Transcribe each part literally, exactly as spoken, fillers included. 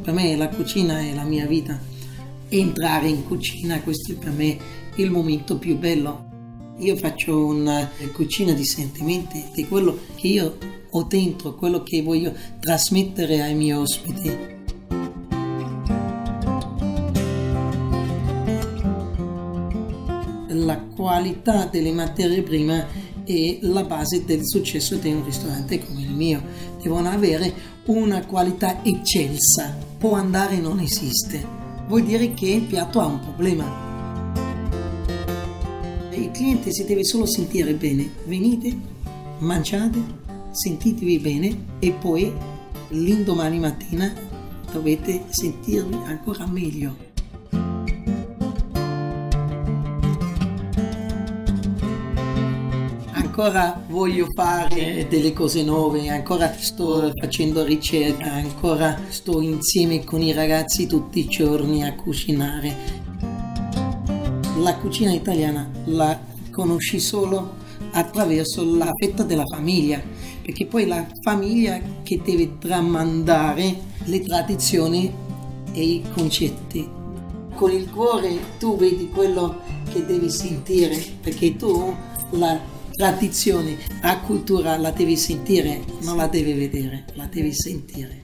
Per me la cucina è la mia vita. Entrare in cucina, questo è per me il momento più bello. Io faccio una cucina di sentimenti, di quello che io ho dentro, quello che voglio trasmettere ai miei ospiti. La qualità delle materie prime è la base del successo di un ristorante come il mio. Devono avere una qualità eccelsa. Può andare, non esiste. Vuol dire che il piatto ha un problema. Il cliente si deve solo sentire bene. Venite, mangiate, sentitevi bene e poi l'indomani mattina dovete sentirvi ancora meglio. Ancora voglio fare delle cose nuove, ancora sto facendo ricerca, ancora sto insieme con i ragazzi tutti i giorni a cucinare. La cucina italiana la conosci solo attraverso la fetta della famiglia, perché poi la famiglia che deve tramandare le tradizioni e i concetti. Con il cuore tu vedi quello che devi sentire, perché tu la tradizione, la cultura la devi sentire, non la devi vedere, la devi sentire.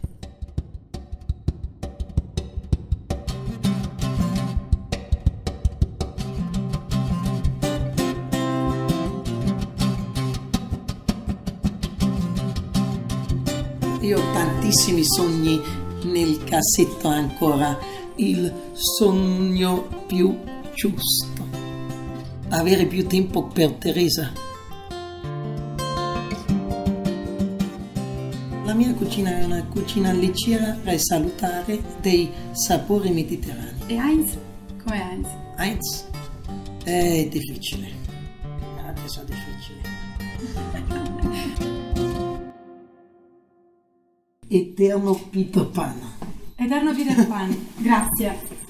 Io ho tantissimi sogni nel cassetto ancora, il sogno più giusto, avere più tempo per Teresa. La mia cucina è una cucina leggera e salutare dei sapori mediterranei. E Heinz? Com'è Heinz? Heinz è difficile, adesso è difficile. Eterno Peter Pan. Eterno Peter Pan, grazie.